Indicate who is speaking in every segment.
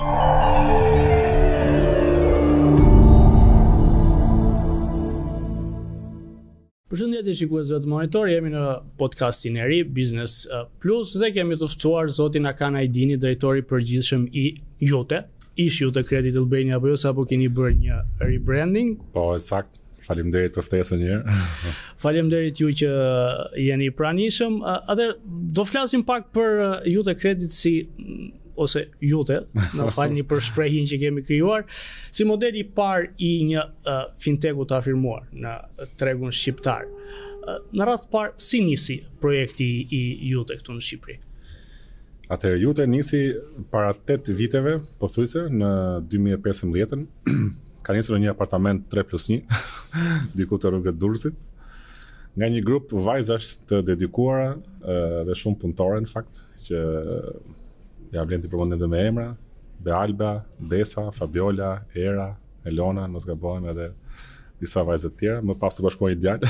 Speaker 1: Përshëndetje shikuesve të Monitor, jemi në podcastin e ri Business Plus dhe kemi të ftuar zotin Akan Ajdini, drejtori përgjithshëm i Iute. Ish Iute Credit Albania apo jo, sapo keni bërë një rebranding?
Speaker 2: Po, sakt. Faleminderit për ftesën një herë.
Speaker 1: Faleminderit ju që jeni pranishëm. Atëherë do flasim pak për Iute Credit ose Iute, na falni për shprehjen që kemi krijuar, si modeli i parë i një fintechu të afirmuar në tregun shqiptar. Në radhë parë, si nisi projekti i Iute këtu në Shqipëri?
Speaker 2: Atëherë Iute nisi para 8 viteve, pothuajse në 2015. Ka nisur në një apartament 3+1, diku të rrugët Durrësit, nga një grup vajzash të dedikuara dhe shumë punëtore në fakt, që ja vlen të përmendim edhe me emra: Bealba, Besa, Fabiola, Era, Elona, mos gabojmë, edhe disa vajzë të tjera, më pas të bashkoj djalë.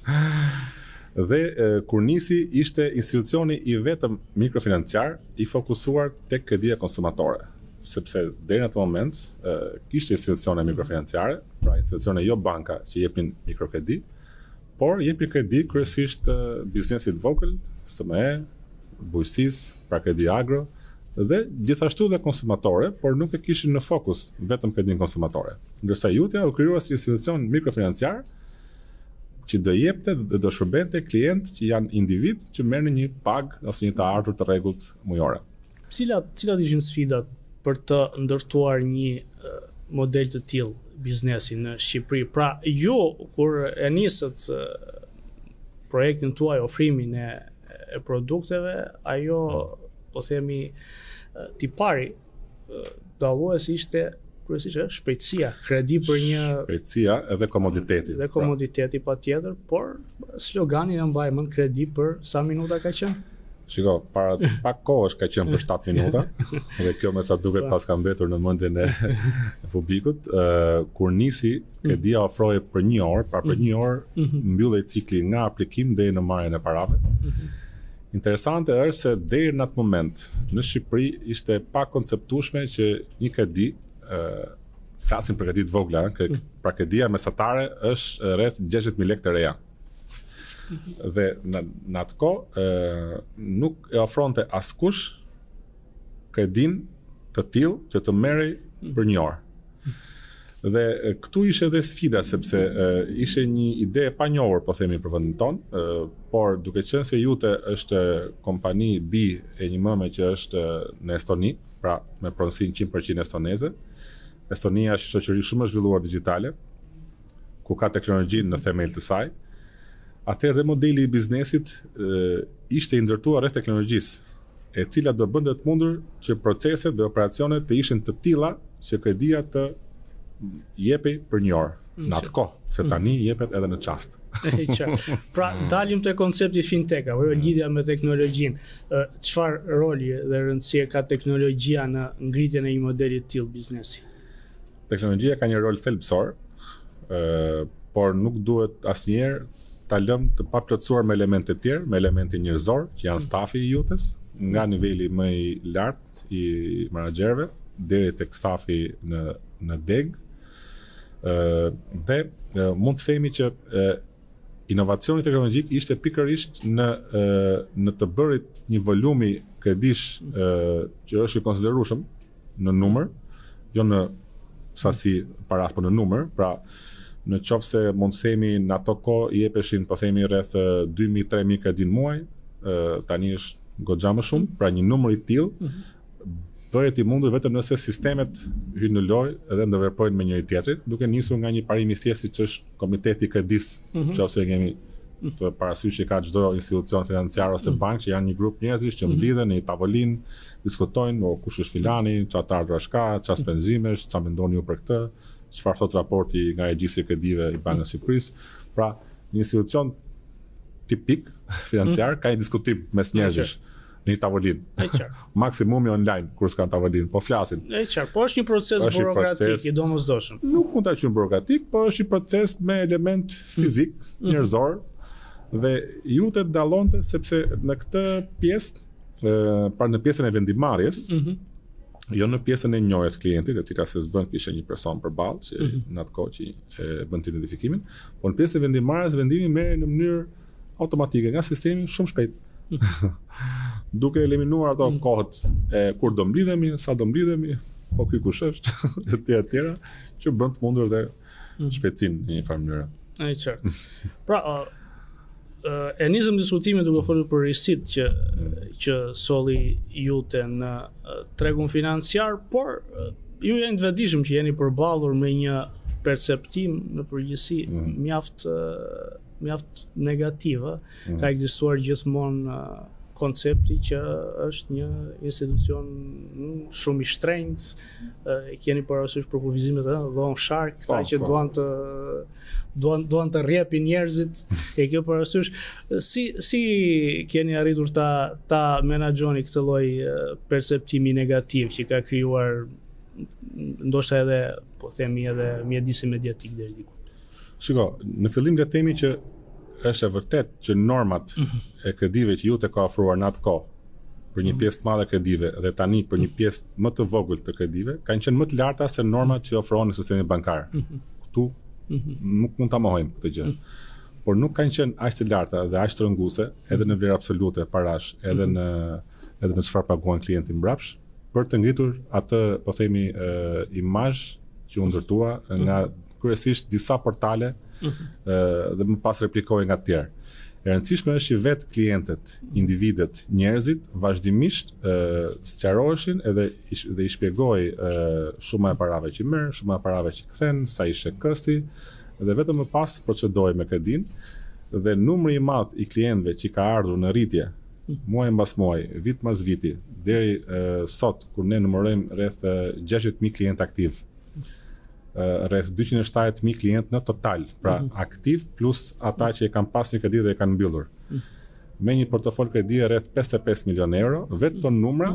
Speaker 2: Dhe kur nisi, ishte institucioni i vetëm mikrofinanciar i fokusuar tek kredia konsumatore, sepse deri në atë moment kishte institucione mikrofinanciare, pra institucione jo banka që jepnin mikrokredi, por jepnin kredi kryesisht biznesit vogël, SME, bujqësisë, pra kredi agro, dhe gjithashtu dhe konsumatore, por nuk e kishin në fokus vetëm kredin konsumatore. Ndërsa Iute u krijua si institucion mikrofinanciar që do jepte dhe do shërbente klient që janë individ që merrnin një pagë ose një të ardhur të rregullt mujore.
Speaker 1: Cilat ishin sfidat për të ndërtuar një model të tillë biznesi në Shqipëri? Pra, ju kur e nisët projektin tuaj, ofrimin e produkteve, ajo po themi tipari dalluesi ishte kryesisht shpejtësia, kredi për një
Speaker 2: shpejtësia edhe komoditeti.
Speaker 1: Dhe komoditeti patjetër, por slogani na mbaj mend kredi për sa minuta ka qenë?
Speaker 2: Shiko, para pak kohësh ka qenë për 7 minuta, dhe kjo me sa duket pas ka mbetur në mendjen e publikut. Kur nisi, kredia ofrohej për 1 orë, pra për 1 orë mbyllej cikli nga aplikim deri në marrjen e parave. Interesante është se deri në atë moment në Shqipëri ishte pa konceptueshme që një kredi, flasim për kredi të vogla, pra kredia mesatare është rreth 60.000 lekë të reja. Dhe në atë kohë nuk e ofronte askush kredin të tillë që të merrej për 1 orë. Dhe këtu ishte edhe sfida, sepse ishte një ide e panjohur, po themi, për vendin tonë, por duke qenë se Iute është kompani B e një mëme që është në Estoni, pra me pronësinë 100% estoneze. Estonia është shoqëri shumë e zhvilluar digjitale, ku ka teknologjinë në themel të saj. Atëherë dhe modeli i biznesit ishte i ndërtuar rreth teknologjisë, e cila do bënte të mundur që proceset dhe operacionet të ishin të tilla që kredia të jepej për 1 orë. Në atë kohë, se tani jepet edhe në çast.
Speaker 1: Pra, dalim te koncepti fintech, apo lidhja me teknologjinë. Çfarë roli dhe rëndësie ka teknologjia në ngritjen e një modeli të tillë biznesi?
Speaker 2: Teknologjia ka një rol thelbësor, por nuk duhet asnjëherë ta lëmë të paplotësuar me elemente të tjerë, me elemente njerëzor, që janë stafi i Iutes, nga niveli më i lartë i menaxherëve deri tek stafi në deg. Dhe mund të themi që inovacioni teknologjik ishte pikërisht në të bërit një volumi kredish që është i konsiderueshëm në numër, jo në sasi parash, por në numër. Pra, në qoftë se mund të themi në ato kohë i jepeshin, po themi, rreth 2.000-3.000 kredi në muaj, tani është goxha më shumë, pra një numër i tillë bëhet i mundur vetëm nëse sistemet hyjnë në lojë edhe ndërveprojnë me njëri tjetrin, duke nisur nga një parim i thjeshtë që është komiteti i kredisë, nëse kemi të parasysh që ka çdo institucion financiar ose bankë që janë një grup njerëzish që mblidhen në një tavolinë, diskutojnë kush është filani, çfarë të ardhurash ka, çfarë spenzimesh, çfarë mendoni ju për këtë, çfarë thot raporti nga regjistri i kredive i Bankës së Shqipërisë. Pra, një institucion tipik financiar ka një diskutim mes njerëzish në një tavolinë. Maksimumi online kur s'kan tavolinë, po flasin.
Speaker 1: Po është një proces burokratik i domosdoshëm.
Speaker 2: Nuk mund ta quajmë burokratik, por është një proces me element fizik, njerëzor, dhe Iute dallonte sepse në këtë pjesë, pra në pjesën e vendimarrjes, Jo në pjesën e njohjes klientit, e cila se s'bën kishte një person përballë që në atë kohë që bën të identifikimin, por në pjesën e vendimarrjes vendimi merret në mënyrë automatike nga sistemi shumë shpejt. Duke eliminuar ato kohët e kur do mblidhemi, sa do mblidhemi, po ky kush është, etj, që bën të mundur dhe shpejtësinë në një farë mënyrë.
Speaker 1: Ai qartë. Pra, e nisëm diskutimin duke folur për risitë që solli Iute në tregun financiar, por ju jeni të vetëdijshëm që jeni përballur me një perceptim në përgjithësi mjaft negativ. Ka ekzistuar gjithmonë koncepti që është një institucion shumë i shtrenjtë, keni parasysh për kufizimet e dhon shark, këta që duan të rrjepin njerëzit, e kjo parasysh. Si keni arritur ta menaxhoni këtë lloj perceptimi negativ që ka krijuar ndoshta edhe, po themi, edhe mjedisi mediatik deri diku?
Speaker 2: Shiko, në fillim le të themi që është e vërtet që normat e kredive që Iute ka ofruar në atë kohë për një pjesë të madhe kredive dhe tani për një pjesë më të vogël të kredive kanë qenë më të larta se normat që ofrohen në sistemin bankar. Këtu nuk mund ta mohojmë këtë gjë. Por nuk kanë qenë aq të larta dhe aq të rënguese edhe në vlerë absolute parash, edhe në çfarë paguan klienti mbrapsht, për të ngritur atë, po themi, imazh që u ndërtua nga kryesisht disa portale dhe më pas replikoj nga të tjerë. E rëndësishme është që vetë klientët, individet, njerëzit vazhdimisht sqaroheshin edhe i shpjegoj shuma e parave që merr, shuma e parave që kthen, sa ishte kosti, dhe vetëm më pas procedohej me kredin, dhe numri i madh i klientëve që ka ardhur në rritje muaj mbas muaji, vit mbas viti, deri sot kur ne numërojmë rreth 60.000 klientë aktiv. Rreth 270.000 klientë në total, pra aktiv plus ata që e kanë pasur një kredi dhe e kanë mbyllur. Me një portofol kredi rreth 55 milion euro, vetë të numra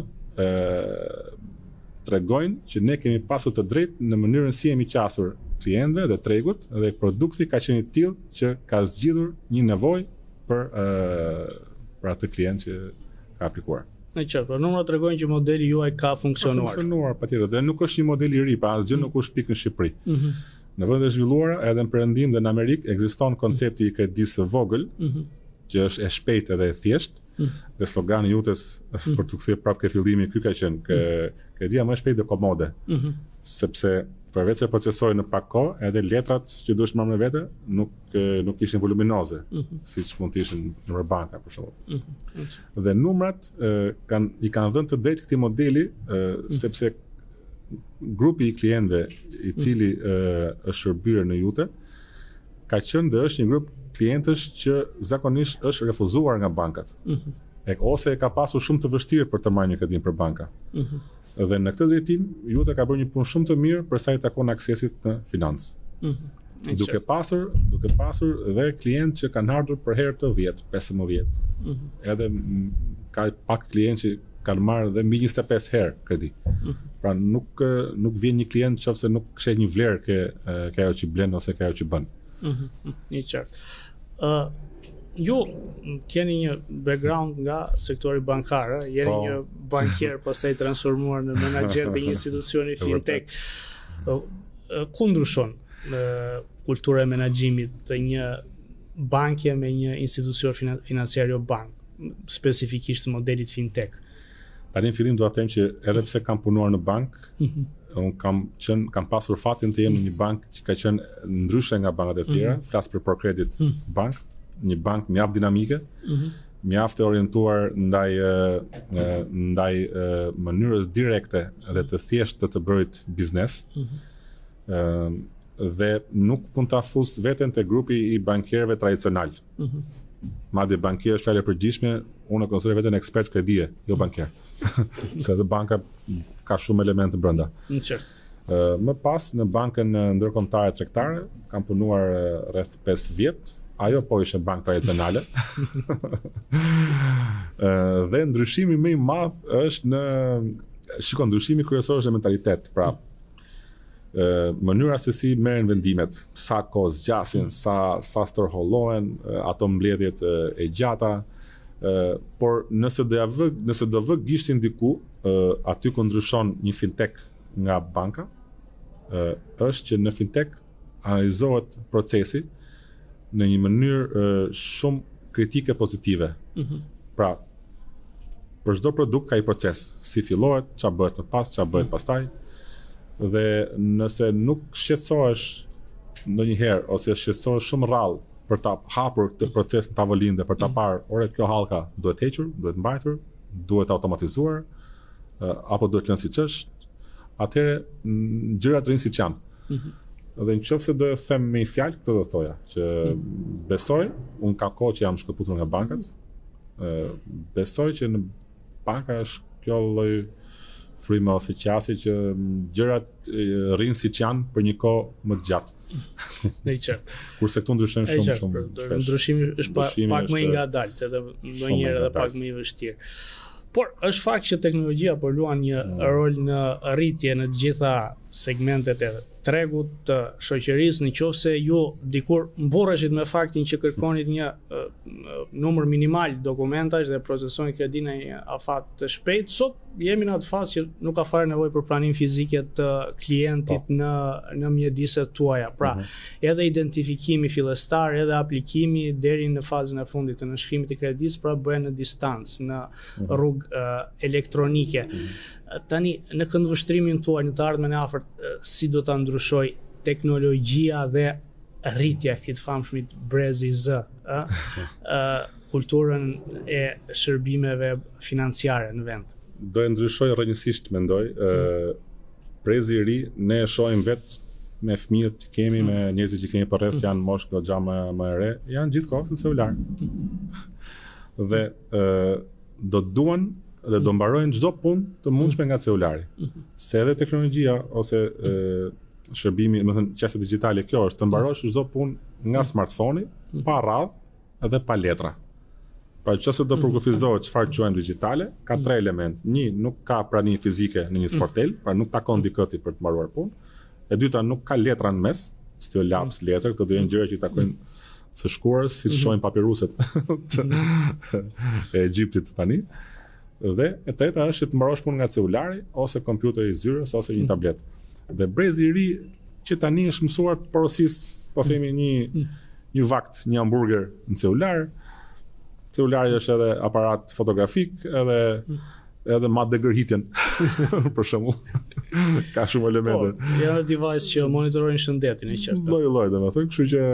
Speaker 2: tregojnë që ne kemi pasur të drejtë në mënyrën si jemi qasur klientëve dhe tregut, dhe produkti ka qenë i tillë që ka zgjidhur një nevojë për atë klient që ka aplikuar.
Speaker 1: Në qartë, pra numrat tregojnë që modeli juaj ka funksionuar.
Speaker 2: Ka funksionuar, patjetër, dhe nuk është një model i ri, pra asgjë nuk është pikë në Shqipëri. Në vendet e zhvilluara, edhe në Perëndim dhe në Amerikë, ekziston koncepti i kredisë së vogël, që është e shpejtë edhe e thjeshtë, dhe slogani i Iutes për të kthyer prapë ke fillimi ky ka qenë kredia më e shpejtë dhe komode, sepse përveç se procesoi në pak kohë, edhe letrat që duhesh marrë me vete nuk ishin voluminoze, siç mund të ishin në banka për shembull. Dhe numrat i kanë dhënë të drejtë këtij modeli, sepse grupi i klientëve i cili është shërbyer në Iute ka qenë dhe është një grup klientësh që zakonisht është refuzuar nga bankat. Ose e ka pasur shumë të vështirë për të marrë një kredi për banka. Dhe në këtë drejtim, Iute ka bërë një punë shumë të mirë për sa i takon aksesit në financë. Duke pasur dhe klientë që kanë ardhur për herë të 10, 15. Edhe ka pak klientë që kanë marrë dhe mbi 25 herë kredi. Pra nuk vjen një klient nëse nuk shet një vlerë ke ajo që blen ose ke ajo që bën.
Speaker 1: Një qartë. Ju keni një background nga sektori bankar, jeni një bankier pastaj transformuar në menaxher të një institucioni fintech. Ku ndryshon kultura e menaxhimit të një banke me një institucion financiar jo bank, specifikisht modelit fintech?
Speaker 2: Tani në fillim do të them që edhe pse kam punuar në bank, un kam pasur fatin të jem në një bank që ka qenë ndryshe nga bankat e tjera, flas për ProCredit Bank, një bank mjaft dinamike, mjaft e orientuar ndaj mënyrës direkte dhe të thjeshtë të bërit biznes, dhe nuk mund ta fus veten te grupi i bankierëve tradicional. Madje bankier është fjalë e përgjithshme, unë konsideroj veten ekspert kredie, jo bankier. Se edhe banka ka shumë elemente brenda. Më pas në bankën ndërkombëtare tregtare kam punuar rreth 5 vjet. Ajo po ishte bank tradicionale. Dhe ndryshimi më i madh është ndryshimi kryesor është në mentalitet. Pra, mënyra se si merren vendimet, sa kohë zgjasin, sa stërhollohen, ato mbledhjet e gjata, Por nëse do vë gishtin diku, aty ku ndryshon një fintech nga banka, është që në fintech analizohet procesi në një mënyrë shumë kritike pozitive. Pra, për çdo produkt ka një proces, si fillohet, çfarë bëhet më pas, çfarë bëhet pastaj, dhe nëse nuk shqetësohesh ndonjëherë ose shqetësohesh shumë rrallë për ta hapur këtë proces në tavolinë dhe për ta parë, ore, kjo hallka duhet hequr, duhet mbajtur, duhet automatizuar, apo duhet lënë siç është, atëherë gjërat rrinë siç janë. Dhe nëse do të them me një fjalë, këtë do thoja, që besoj, unë ka kohë që jam shkëputur nga bankat, besoj që në banka është kjo lloj fryme ose qasi që gjërat rrinë siç janë për një kohë më të gjatë.
Speaker 1: Në qartë.
Speaker 2: Kurse këtu ndryshojnë shumë shpesh.
Speaker 1: Ndryshimi është pak më i ngadalt, edhe ndonjëherë edhe pak më i vështirë. Por është fakt që teknologjia po luan një rol në rritje në të gjitha segmentet e tregut, të shoqërisë, nëse ju dikur mburreshit me faktin që kërkonit një numër minimal dokumentash dhe procesoni kredin në një afat të shpejt, sot jemi në atë fazë që nuk ka fare nevojë për pranim fizike të klientit në mjediset tuaja. Pra, edhe identifikimi fillestar, edhe aplikimi deri në fazën e fundit të nënshkrimit të kredisë, pra bëhen në distancë, në rrugë elektronike. Tani, në këndvështrimin tuaj në të ardhmen e afërt, si do ta ndryshoj teknologjia dhe rritja këtij të famshmit brezi Z, kulturën e shërbimeve financiare në vend?
Speaker 2: Do e ndryshoj rrënjësisht, mendoj. Brezi i ri ne e shohim vetë me fëmijët që kemi, me njerëzit që kemi përreth që janë moshë goxha më e re, janë gjithkohës në celular. Dhe do duan dhe do mbarojnë çdo punë të mundshme nga celulari. Se edhe teknologjia ose shërbimi, do të thënë qasja digjitale, kjo është të mbarosh çdo punë nga smartphone-i, pa radhë dhe pa letra. Pra nëse do përkufizohet çfarë quajmë digjitale, ka tre elementë. Një, nuk ka prani fizike në një sportel, pra nuk takon dikëti për të mbaruar punë. E dyta, nuk ka letra në mes, s'të laps letër, këto do jenë gjëra që i takojnë së shkuarës, siç shohin papiruset e Egjiptit tani. Dhe e treta është që të mbarosh punën nga celulari ose kompjuteri i zyrës ose një tablet. Dhe brezi i ri që tani është mësuar të porosisë, po themi një vakt, një hamburger në celular. Celulari është edhe aparat fotografik, edhe madhe gërhitjen, për shembull. Ka shumë elemente.
Speaker 1: Po, janë device që monitorojnë shëndetin e qartë.
Speaker 2: Lloj, domethënë, kështu që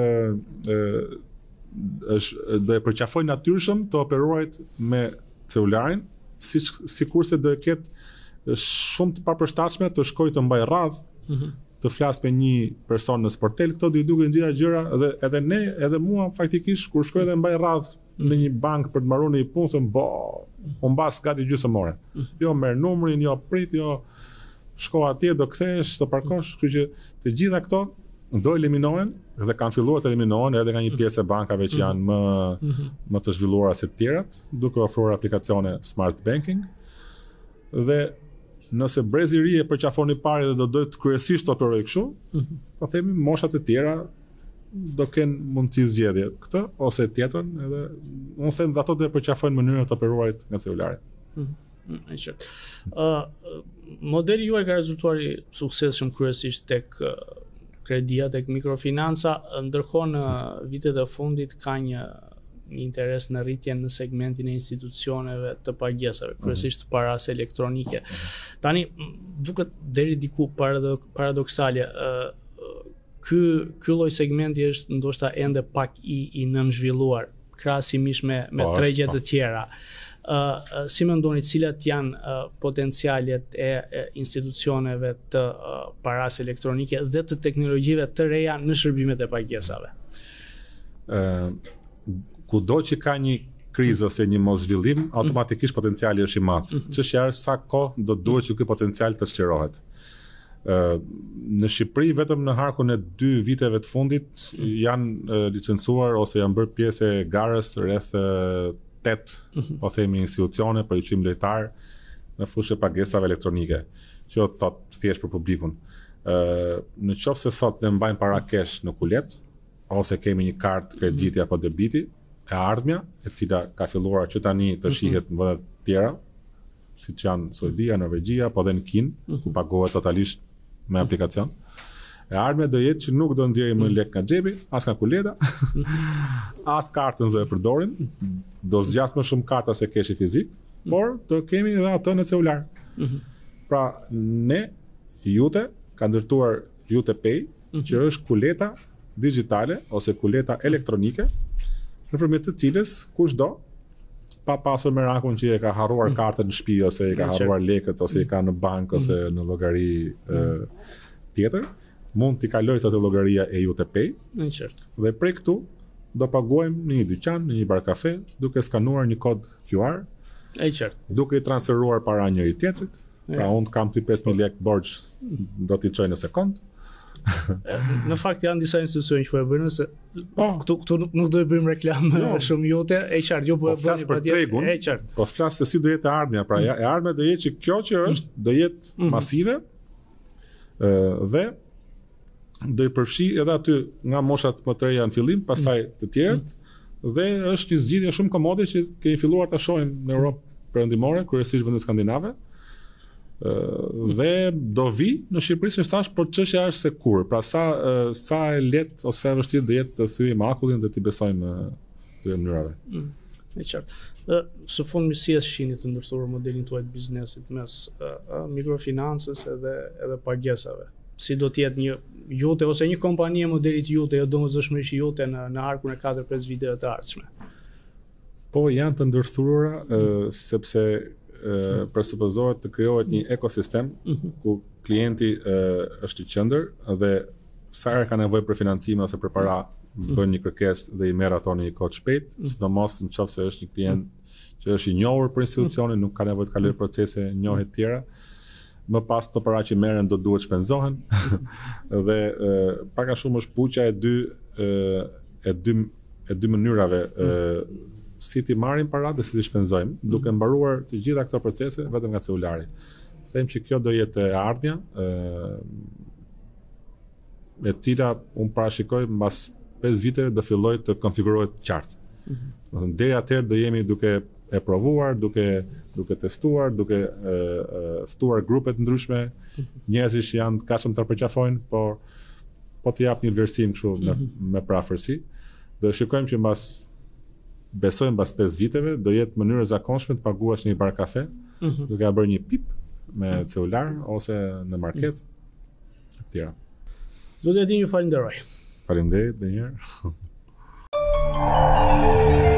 Speaker 2: do e përqafoj natyrshëm të operuarit me celularin, sikurse do e ketë shumë të papërshtatshme të shkoj të mbaj radhë, të flas me një person në sportel, këto do i duken gjitha gjëra, dhe edhe ne, edhe mua faktikisht kur shkoj dhe mbaj radhë në një bank për të mbaruar një punë, them unë mbas gati gjysmë ore. Jo merr numrin, jo prit, jo shko atje, do kthehesh, do parkosh, kështu që të gjitha këto do eliminohen dhe kanë filluar të eliminohen edhe nga një pjesë e bankave që janë më të zhvilluara se të tjerat, duke ofruar aplikacione smart banking. Dhe nëse brezi i ri e përqafon i parë dhe do të kryesisht të operojë kështu, po themi moshat e tjera do kenë mundësi zgjedhje këtë ose tjetrën, edhe unë them dhe ato do të përqafojnë mënyrën të operuarit nga celulari.
Speaker 1: Modeli juaj ka rezultuar i suksesshëm kryesisht tek kredia, tek mikrofinanca, ndërkohë në vitet e fundit ka një interes në rritjen në segmentin e institucioneve të pagesave, kryesisht paras elektronike. Tani, duket deri diku paradoksale, ky lloj segmenti është ndoshta ende pak i nënzhvilluar krahasimisht me tregjet të tjera. Si mendoni cilat janë potencialet e institucioneve të paras elektronike dhe të teknologjive të reja në shërbimet e pagesave?
Speaker 2: Kudo që ka një krizë ose një moszhvillim, automatikisht potenciali është i madh. Çështja është sa kohë do duhet që ky potencial të shqerohet. Në Shqipëri vetëm në harkun e 2 viteve të fundit janë licencuar ose janë bërë pjesë e garës rreth 8, po themi, institucione për uqim lojtar në fushën e pagesave elektronike, që thot thjesht për publikun. Në qoftë se sot ne mbajmë para kesh në kulet ose kemi një kartë krediti apo debiti, e ardhmja, e cila ka filluar që tani të shihet në vendet tjera, siç janë Suedia, Norvegjia, po dhe në Kinë, ku pagohet totalisht me aplikacion. E ardhmja do jetë që nuk do nxjerrim më lek nga xhepi, as nga kuleta, as kartën do e përdorim, do zgjas më shumë karta se keshi fizik, por do kemi edhe atë në celular. Pra ne Iute ka ndërtuar Iute Pay, që është kuleta digjitale ose kuleta elektronike, nëpërmjet të cilës kushdo, pa pasur merakun që e ka harruar kartën në shtëpi ose e ka harruar lekët ose e ka në bankë ose në llogari tjetër, mund t'i kalojë atë llogaria e Iute Pay. Dhe prej këtu do paguajmë në një dyqan, në një bar kafe, duke skanuar një kod QR, duke i transferuar para njëri tjetrit. Pra unë kam ty 5.000 lekë borxh, do t'i çoj në sekond.
Speaker 1: Në fakt janë disa institucione që po e bëjnë se këtu nuk do të bëjmë reklam shumë Iute, e qartë, jo po e bëni
Speaker 2: për tregun, po flas se si do jetë e ardhmja, pra e ardhmja do jetë që kjo që është do jetë masive dhe do i përfshi edhe aty nga moshat më të reja në fillim, pastaj të tjerët, dhe është një zgjidhje shumë komode që kemi filluar ta shohim në Europë perëndimore, kryesisht vendet skandinave. Dhe do vi në Shqipëri që thash, por çështja është se kur. Pra sa e lehtë ose sa e vështirë do jetë të thyejmë akullin dhe t'i besojmë këtyre mënyrave.
Speaker 1: E qartë. Së fundmi si e shihni të ndërtuar modelin tuaj të biznesit mes mikrofinancës edhe pagesave? Si do të jetë një Iute ose një kompani e modelit Iute, jo domosdoshmërisht Iute në arkun e 4-5 viteve të ardhshme?
Speaker 2: Po janë të ndërtuara sepse presupozohet të krijohet një ekosistem ku klienti është i qendër dhe sa herë ka nevojë për financime ose për para bën një kërkesë dhe i merr ato në një kohë shpejt, sidomos nëse është një klient që është i njohur për institucionin, nuk ka nevojë të kalojë procese njohje të tjera. Më pas të para që merren do duhet shpenzohen dhe pak a shumë është puqja e dy mënyrave si ti marrim paratë dhe si ti shpenzojmë, duke mbaruar të gjitha këto procese vetëm nga celulari. Them që kjo do jetë e ardhmja, e cila unë parashikoj mbas 5 viteve do filloj të konfigurohet qartë. Deri atëherë do jemi duke e provuar, duke testuar, duke ftuar grupe të ndryshme, njerëz që janë kashëm të përqafojnë, por po të jap një vlerësim kështu me prafërsi. Do shikojmë që besojmë pas 5 viteve do jetë mënyrë e zakonshme të paguash në një bar kafe, duke ja bërë një pip me celular ose në market të tjera.
Speaker 1: Zoti Ajdini, ju falenderoj.
Speaker 2: Faleminderit edhe një herë.